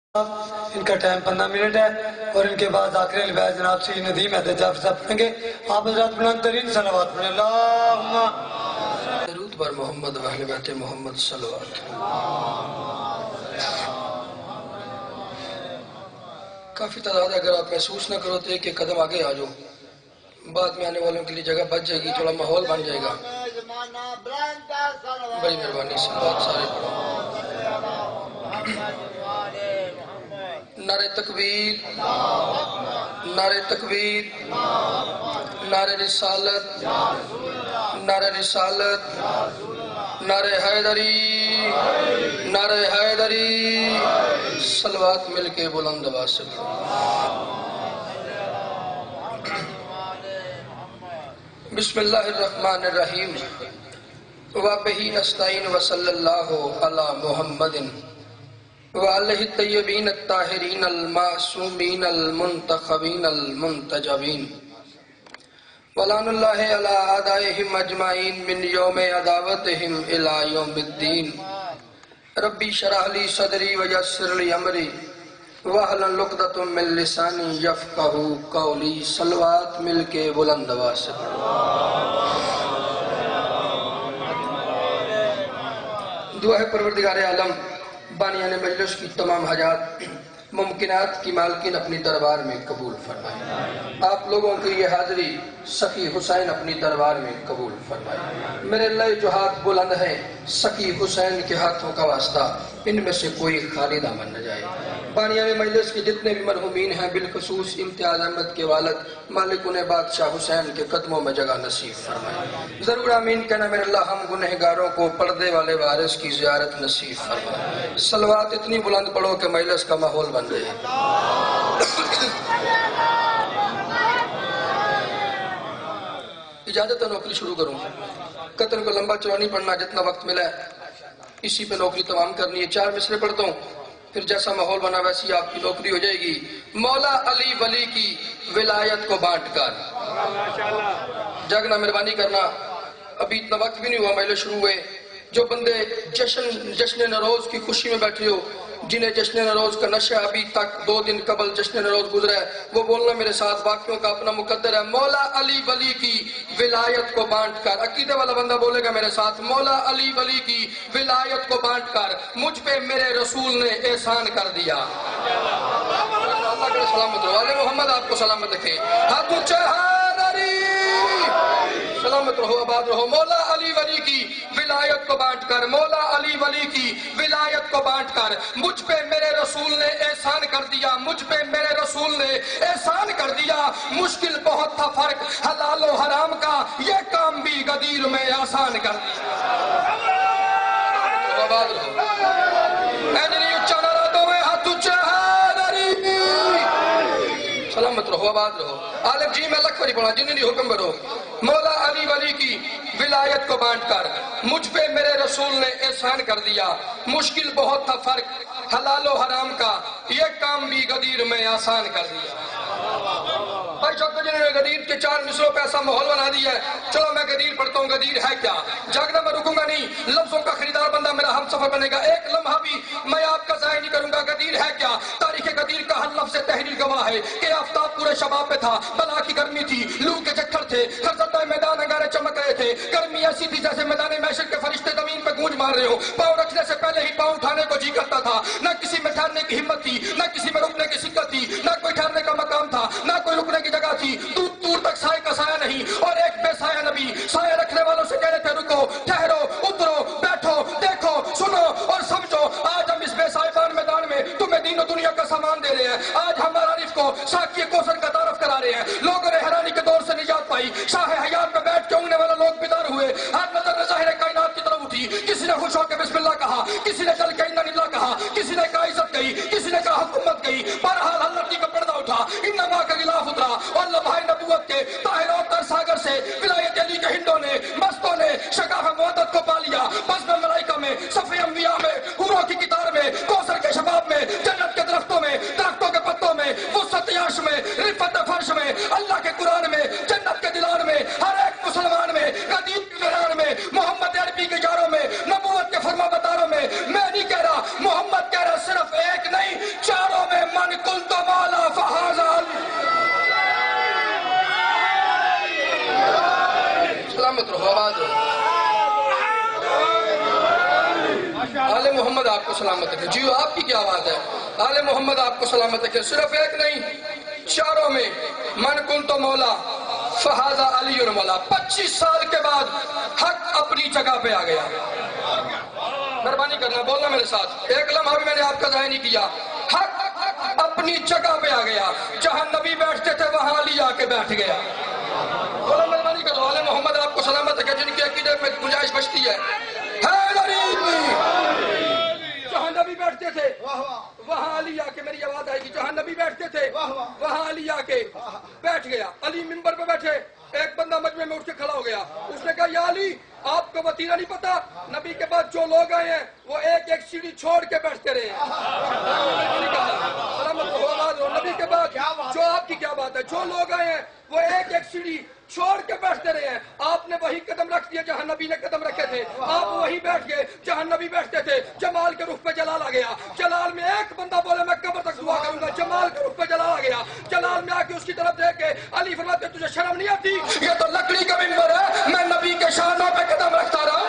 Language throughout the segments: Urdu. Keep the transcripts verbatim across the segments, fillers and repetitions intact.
ان کا ٹائم پندرہ منٹ ہے اور ان کے بعد آخری الباز جناب سی ندیم احمد جعفر صاحب پڑھیں گے. آپ حضرات بلند ترین صلوات پڑھیں. اللہم درود بر محمد و اہل بیت محمد صلوات. کافی تعداد ہے، اگر آپ محسوس نہ کرو تو ایک ایک قدم آگے آ جاؤ، بعد میں آنے والوں کے لیے جگہ بچ جائے گی، تھوڑا ماحول بن جائے گا. بڑی مہربانی، صلوات سارے پڑھو. نعرہ تکبیر، نعرہ تکبیر، نعرہ رسالت، نعرہ رسالت، نعرہ حیدری، نعرہ حیدری. صلوات مل کے بلند آواز سے پڑھو. بسم اللہ الرحمن الرحیم. وَبِهِ نَسْتَعِينُ وَصَلَّى اللَّهُ عَلَى مُحَمَّدٍ وَعَلَيْهِ الطَّيِّبِينَ الطَّاهِرِينَ الْمَعْصُومِينَ الْمُنْتَخَبِينَ الْمُنْتَجَبِينَ وَلَعْنُ اللَّهِ عَلَىٰ أَعْدَائِهِمْ أَجْمَعِينَ مِنْ يَوْمِ عَدَاوَتِهِمْ إِلَىٰ يَوْمِ الدِّينِ. رَبِّ اشْرَحْ لِي صَدْرِي وَيَسِّرْ لِي أَمْرِي وَاحْلُلْ عُقْدَةً مِّن لِّسَانِي يَفْقَهُوا قَوْلِي. صلوات مل کے بلند آواز سے پڑھو. دعا ہے پروردگار عالم، بانیان مجلس کی تمام حاجات ممکنات کی مالکین اپنی دربار میں قبول فرمائے. آپ لوگوں کی یہ حاضری سخی حسین اپنی دربار میں قبول فرمائے. میرے اللہ جو ہاتھ بلند ہیں سخی حسین کے ہاتھوں کا واسطہ ان میں سے کوئی خالی دامن نہ جائے. بانیان مجلس کے جتنے بھی مرحومین ہیں بالخصوص امتیاز احمد کے والد مالک انہیں بادشاہ حسین کے قدموں میں جگہ نصیب فرمائے. ضرور آمین کہنا. میرے اللہ ہم گنہگاروں کو پردے والے وارث کی زیارت نصیب فرمائے. صلوات اتنی بلند پڑھو کہ مجلس کا ماحول بن جائے. اجازت ہے نوکری شروع کروں. قطر کو لمبا چوڑا نہیں پڑھنا، جتنا وقت ملا ہے اسی پہ نوکری تمام کرنی ہے. چار مصرے پڑھتا ہوں، پھر جیسا ماحول بنا ویسی آپ کی نوکری ہو جائے گی. مولا علی ولی کی ولایت کو بانٹ کر جاگنا، مہربانی کرنا. ابھی اتنا وقت بھی نہیں ہوا، مجلس شروع ہوئے. جو بندے جشن جشن نوروز کی خوشی میں بیٹھے ہو، جنہیں جشن نوروز کا نشہ ابھی تک دو دن قبل جشن نوروز گزرا ہے، وہ بولنا میرے ساتھ. باقیوں کا اپنا مقدر ہے. مولا علی ولی کی ولایت کو بانٹ کر. عقیدے والا بندہ بولے گا میرے ساتھ. مولا علی ولی کی ولایت کو بانٹ کر مجھ پہ میرے رسول نے احسان کر دیا. اللہ کے سلامت رہو. آل محمد آپ کو سلامت رکھے. ہاتھ اونچے حیدری. سلامت رہو، آباد رہو. مولا علی ولی کی ولایت کو بانٹ کر، مولا علی ولی کی ولایت کو بانٹ کر مجھ پہ میرے رسول نے احسان کر دیا. مجھ پہ میرے رسول نے احسان کر دیا. مشکل بہت تھا فرق حلال و حرام کا، یہ کام بھی غدیر میں آسان کر دیا. آباد رہو. ایجنی اچھا نہ رہا میں ہاتھ اچھا حیدری. سلامت رہو، آباد رہو. عالم جی میں لکھ بری پڑھا جنہیں حکم برو. مولا علی ولی کی ولایت کو بانٹ کر مجھ پہ میرے رسول نے احسان کر دیا. مشکل بہت تھا فرق حلال و حرام کا، یہ کام بھی غدیر میں آسان کر دیا. بھائی شوکت جنہوں نے غدیر کے چار مصروں پہ ایسا ماحول بنا دیا ہے. چلو میں غدیر پڑھتا ہوں. غدیر ہے کیا؟ جاگنا میں رکوں گا نہیں. لفظوں کا خریدار بندہ میرا ہم سفر بنے گا. ایک لمحہ بھی میں آپ کا ضائع نہیں کروں گا. غدیر ہے کیا؟ تاریخ غدیر کا ہر لفظ تحریر گواہ ہے کہ آفتاب پورے شباب پہ تھا، بلا کی گرمی تھی، لو کے چکر تھے، خرزتہ میدان انگارے چمک رہے تھے. گرمی ایسی تھی جیسے میدان محشر کے فرشتے زمین پہ گونج مار رہے ہو. پاؤں رکھنے سے پہلے ہی پاؤں اٹھانے کو جی کرتا تھا. نہ کسی میں ٹھہرنے کی ہمت تھی، نہ کسی میں رکنے کی سکت تھی، نہ کوئی ٹھہرنے کا مقام تھا، نہ کوئی رکنے کی جگہ تھی. دور دور تک سائے کا سایہ نہیں. اور ایک بے سایہ نبی سایہ رکھنے والوں سے کہہ رہے تھے رکو، ٹھہرو، اترو، بیٹھو، دیکھو، سنو اور سمجھو. آج ہم اس بے سائبان میدان میں تمہیں دین و دنیا کا سامان دے رہے ہیں. آج ہم عارف کو ساقی کوثر کا تعارف کرا رہے ہیں. لوگوں نے حیرانی کے دور سے نجات پائی. شاہ حیات پہ بیٹھ کے اونگنے والے لوگ بیدار ہوئے. ہر نظر ظاہر کائنات کی طرف اٹھی. کسی نے خوش ہو کے بسم اللہ کہا، کسی نے چل کے انا للہ کہا، کسی نے کہا عزت گئی، کسی نے کہا حکومت گئی. بہرحال حلتی کا پردہ اٹھا، انما کا غلاف اترا اور لمحہ نبوت کے طاہر اوتر ساگر سے ولایت علی کے ہندوں نے مستوں نے شگاف موعدت کو پا لیا. بزم ملائکہ میں، صف انبیاء میں، حوروں کی کتار میں، کوثر کے شباب میں، جنت کے درختوں میں، درختوں کے پتوں میں، وسعت عرش میں، رفعت فرش میں، اللہ کے قرآن میں، جنت کے دلان میں، ہر ایک مسلمان میں، غدیر کے دلان میں، محمد عربی کے جاروں میں، نبوت کے فرما بتاروں میں. میں نہیں کہہ رہا، محمد کہہ رہا صرف ایک نہیں رہو آباد رہو آل محمد آپ کو سلامت رکھے جیو آپ کی کیا بات ہے آل محمد آپ کو سلامت رکھے صرف ایک نہیں چاروں میں من کن تو مولا فہذا علی مولا پچیس سال کے بعد حق اپنی جگہ پہ آ گیا مہربانی کرنا بولنا میرے ساتھ ایک لمحہ بھی میں نے آپ کا ضائع نہیں کیا حق اپنی جگہ پہ آ گیا جہاں نبی بیٹھتے تھے وہاں علی آ کے بیٹھ گیا بولنا مہربانی کرو آل محمد آپ کو سلامت رکھے جن کی عقیدے میں گنجائش بچتی ہے جہاں نبی بیٹھتے تھے وہاں علی آ کے میری آواز آئے گی جہاں نبی بیٹھتے تھے وہاں علی آ کے بیٹھ گیا علی منبر پہ بیٹھے ایک بندہ مجمع میں اٹھ کے کھڑا ہو گیا اس نے کہا یا علی آپ کو وطیرہ نہیں پتا نبی کے بعد جو لوگ آئے ہیں وہ ایک ایک سیڑھی چھوڑ کے بیٹھتے رہے ہیں نبی کے بعد جو آپ کی کیا بات ہے جو لوگ آئے ہیں وہ ایک ایک سیڑھی چھوڑ کے بیٹھتے رہے ہیں آپ نے وہی قدم رکھ دیا جہاں نبی نے قدم رکھے تھے آپ وہی بیٹھ گئے جہاں نبی بیٹھتے تھے جمال کے رخ پہ جلال آ گیا جلال میں ایک بندہ بولے میں قبر تک دعا کروں گا جمال کے رخ پہ جلال آ گیا جلال میں آ کے اس کی طرف دیکھ کے علی فرماتے تجھے شرم نہیں آتی یہ تو لکڑی کا منبر ہے میں نبی کے شانوں پہ قدم رکھتا رہا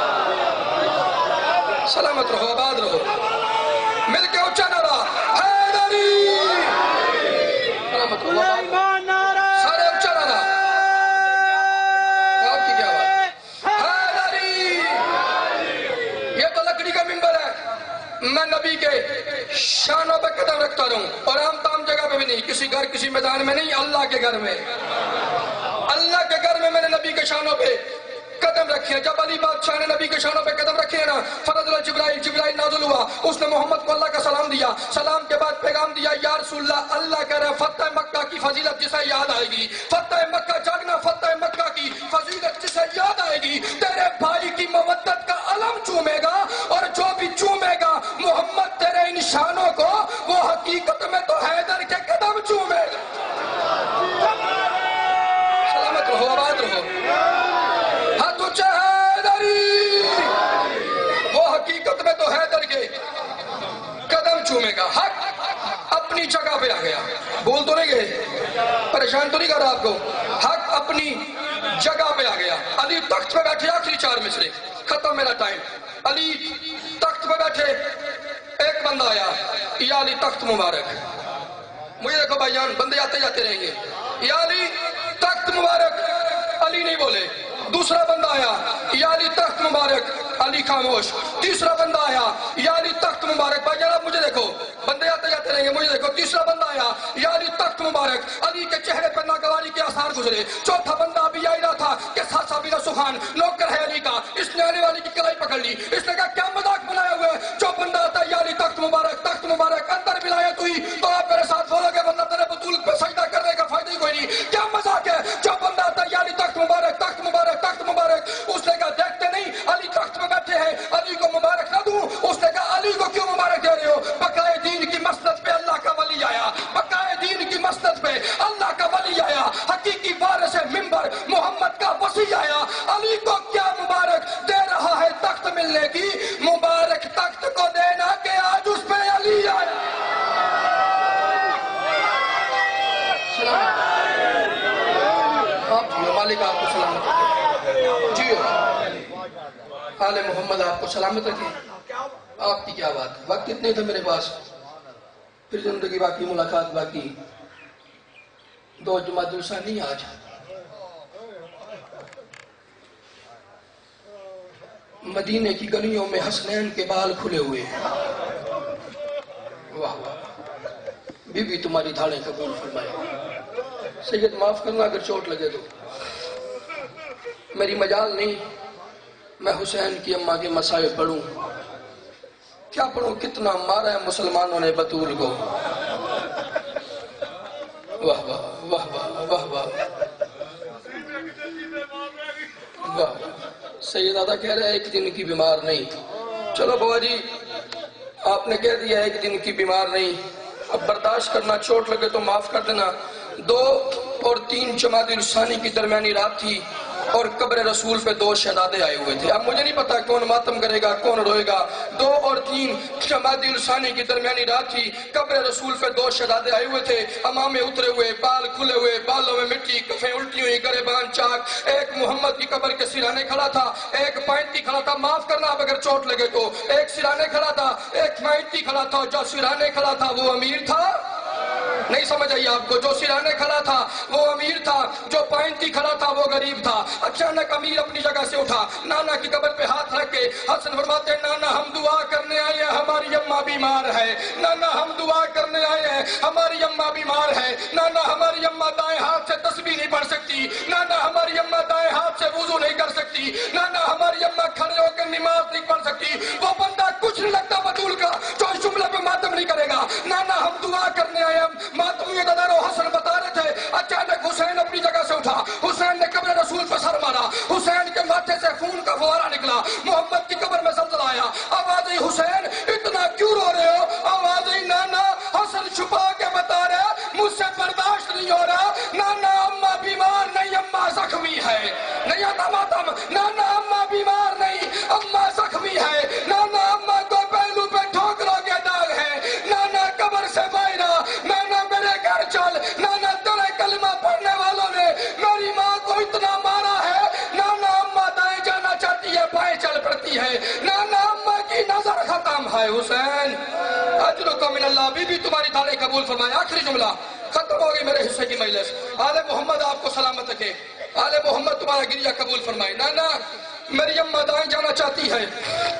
سلامت رہو آباد رہو مل کے اونچا نعرہ حیدری سلامت رہو سارے اونچا نعرہ آپ کی کیا بات حیدری یہ تو لکڑی کا منبر ہے میں نبی کے شانوں پہ قدم رکھتا رہوں اور عام تام جگہ پہ بھی نہیں کسی گھر کسی میدان میں نہیں اللہ کے گھر میں اللہ کے گھر میں میں نے نبی کے شانوں پہ قدم رکھے ہیں جب علی بادشاہ نے نبی کے شانوں پہ قدم رکھے ہیں نا فرض اللہ جبرائیل جبرائیل نازل ہوا اس نے محمد کو اللہ کا سلام دیا سلام کے بعد پیغام دیا یا رسول اللہ اللہ کہہ رہا ہے فتح مکہ کی فضیلت جسے یاد آئے گی فتح مکہ جاگنا فتح مکہ کی فضیلت جسے یاد آئے گی تیرے بھائی کی مودت کا علم چومے گا اور جو بھی چومے گا محمد تیرے ان شانوں کو وہ حقیقت میں تو حیدر کے قدم چومے گا سلامت رہو آباد رہو وہ حقیقت میں تو حیدر کے قدم چومے گا حق اپنی جگہ پہ آ گیا بول تو نہیں گئے پریشان تو نہیں کر رہا آپ کو حق اپنی جگہ پہ آ گیا علی تخت پہ بیٹھے آخری چار مصرے ختم میرا ٹائم علی تخت پہ بیٹھے ایک بندہ آیا یا علی تخت مبارک مجھے دیکھو بھائی جان بندے آتے جاتے رہیں گے یا علی تخت مبارک علی نہیں بولے دوسرا بندہ آیا یا علی تخت مبارک علی خاموش تیسرا بندہ آیا یا علی تخت مبارک بھائی جان آپ مجھے دیکھو بندے آتے جاتے رہیں گے مجھے دیکھو تیسرا بندہ آیا یا علی تخت مبارک علی کے چہرے پر ناگواری کے آثار گزرے چوتھا بندہ ابھی آئی رہا تھا کہ ساتھ سابیرہ سبحان نوکر ہے علی کا اس نے آنے والی کی کلائی پکڑ لی اس نے کہا کیا مذاق بنایا ہوئے جو بندہ آتا ہے یا علی تخت مبارک تخت مبارک اندر بلایا تو ہی تو آپ میرے ساتھ بولو گے ورنہ تیرے بطول پہ سجدہ کرنے کا فائدہ ہی کوئی نہیں کیا مذاق ہے جو بندہ آتا ہے یا علی تخت مبارک تخت مبارک تخت مبارک اس نے کہا دیکھتے نہیں علی تخت میں بیٹھے ہیں علی کو مبارک نہ دوں اس نے کہا علی کو کیوں مبارک دے رہے ہو بقائے دین کی مسند پہ اللہ کا ولی آیا بقائے دین کی مسند پہ اللہ کا ولی آیا حقیقی وارث منبر محمد کا وصی آیا علی کو کیا مبارک دے رہا ہے تخت ملنے کی مبارک تخت کو دینا کہ آج اس پہ علی آیا آپ جیو مالک آپ کو سلامت رکھے جیو آل محمد آپ کو سلامت رکھے آپ کی کیا بات وقت اتنے تھے میرے پاس پھر زندگی باقی ملاقات باقی دو جماعت الثانی آج مدینے کی گلیوں میں حسنین کے بال کھلے ہوئے واہ واہ بی بی تمہاری دھاڑیں قبول فرمائے سید معاف کرنا اگر چوٹ لگے تو میری مجال نہیں میں حسین کی اماں کے مسائل پڑھوں کیا پڑھوں کتنا مارا ہے مسلمانوں نے بطول کو واہ واہ واہ واہ واہ واہ واہ سیدادہ کہہ رہے ہیں ایک دن کی بیمار نہیں چلو بابا جی آپ نے کہہ دیا ایک دن کی بیمار نہیں اب برداشت کرنا چوٹ لگے تو معاف کر دینا دو اور تین جمادی الثانی کی درمیانی رات تھی اور قبر رسول پہ دو شہزادے آئے ہوئے تھے. اب مجھے نہیں پتا کون ماتم کرے گا کون روئے گا. دو اور تین جمادی الثانی کی درمیانی رات تھی. قبر رسول پہ دو شہزادے آئے ہوئے تھے, امامے اترے ہوئے, بال کھلے ہوئے, بالوں میں مٹی, کفیں الٹی ہوئی, گریبان چاک. ایک محمد کی قبر کے سرانے کھڑا تھا, ایک پینتی کھڑا تھا, معاف کرنا اب اگر چوٹ لگے تو. ایک سرانے کھڑا تھا, ایک پینتی کھڑا تھا. جو سرانے کھڑا تھا وہ امیر تھا. نہیں سمجھ آئی آپ کو؟ جو سرانے کھڑا تھا وہ امیر تھا, جو پائنتی کھڑا تھا وہ غریب تھا. اچانک امیر اپنی جگہ سے اٹھا, نانا کی قبر پہ ہاتھ رکھ کے حسن فرماتے ہیں نانا ہم دعا کرنے آئے ہیں, ہماری اماں بیمار ہے. نانا ہم دعا کرنے آئے ہیں, ہماری اماں بیمار ہے. نانا ہماری اماں دائیں ہاتھ سے تسبیح نہیں پڑھ سکتی. نانا ہماری اماں دائیں ہاتھ سے وضو نہیں کر سکتی. نانا ہماری اماں کھڑے ہو کے نماز نہیں پڑھ سکتی. وہ بندہ کچھ نہیں لگتا بطول کا جو اس جملے پہ ماتم نہیں کرے گا. نانا ہم دعا کرنے آئے ہیں. ماتمی ددر و حسن بتا رہے تھے. اچانک حسین اپنی جگہ سے اٹھا, حسین نے قبر رسول پہ سر مارا. حسین کے ماتھے سے خون کا فوارہ نکلا. محمد کی قبر میں زلزلہ آیا. آواز آئی حسین اتنا کیوں رو رہے ہو؟ آواز آئی نانا حسن چھپا کے بتا رہا مجھ سے برداشت نہیں ہو رہا. نانا اماں بیمار نہیں, اماں زخمی ہے. نہیں آتا ماتم. نانا اماں بیمار نہیں, اماں زخمی ہے. نانا اماں کو پہلو پہ ٹھوکروں کے داغ ہے. نانا قبر سے باہر آ, نانا میرے گھر چل. نانا تیرے کلمہ پڑھنے والوں نے میری ماں کو اتنا مارا ہے. نانا اماں دائیں جانا چاہتی ہے, بائیں چل پڑتی ہے. نانا اماں کی نظر ختم ہے. حسین اجرکم من اللہ, بی بی تمہاری داڑھی قبول فرمائے. آخری جملہ ختم ہو گئی میرے حصے کی مجلس. آل محمد آپ کو سلامت رکھے. آل محمد تمہارا گریہ قبول فرمائے. نانا میری اماں دائیں جانا چاہتی ہے,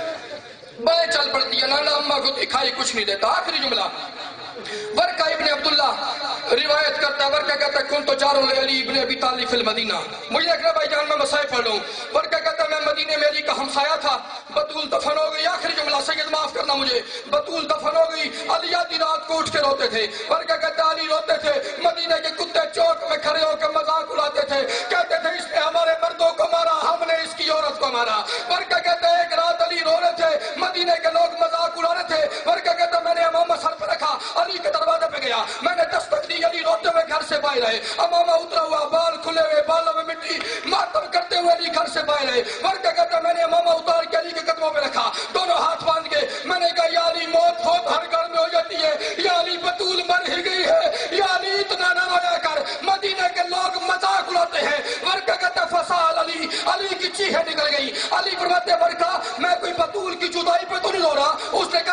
بائیں چل پڑتی ہے. نانا اماں کو دکھائی کچھ نہیں دیتا. آخری جملہ ورقہ ابن عبداللہ روایت کرتا ہے. ورقہ کہتا ہے کن تو جاروں لے علی ابن ابی طالب فی المدینہ. مجھے اکرم بھائی جان میں مسائل پڑھ لوں. ورقہ کہتا ہے میں مدینے میں علی کا ہمسایہ تھا. بطول دفن ہو گئی. آخری جملہ سید معاف کرنا مجھے. بطول دفن ہو گئی. علی آدھی رات کو اٹھ کے روتے تھے. ورقہ کہتا ہے علی روتے تھے. مدینے کے کتے چوک میں کھڑے ہو کے مذاق اڑاتے تھے. کہتے تھے اس نے ہمارے مردوں کو مارا, ہم نے اس کی عورت کو مارا. ورقہ کہتا ہے ایک رات علی رو رہے تھے, مدینے کے لوگ مذاق اڑا رہے تھے. ورقہ کہتا ہے میں نے امامہ سر پہ رکھا, علی کے دروازے پہ گیا, میں نے دستک دی, علی روتے ہوئے گھر سے باہر آئے. امامہ اترا ہوا, بال کھلے ہوئے, بالوں میں مٹی, ماتم کرتے ہوئے علی گھر سے باہر آئے. ورقہ کہتا ہے میں نے امامہ اتار کے علی کے قدموں پہ رکھا, دونوں ہاتھ باندھ کے میں نے کہا یا علی موت بہت ہر گھر میں ہو جاتی ہے, یا علی بطول مر ہی گئی ہے, یا علی اتنا نہ رویا کر, مدینے کے لوگ مذاق اڑاتے ہیں. ورقہ کہتا ہے فسال علی, علی کی چیخیں نکل گئی. علی فرماتے ورقہ میں کوئی بطول کی جدائی پہ تو نہیں رو رہا. اس نے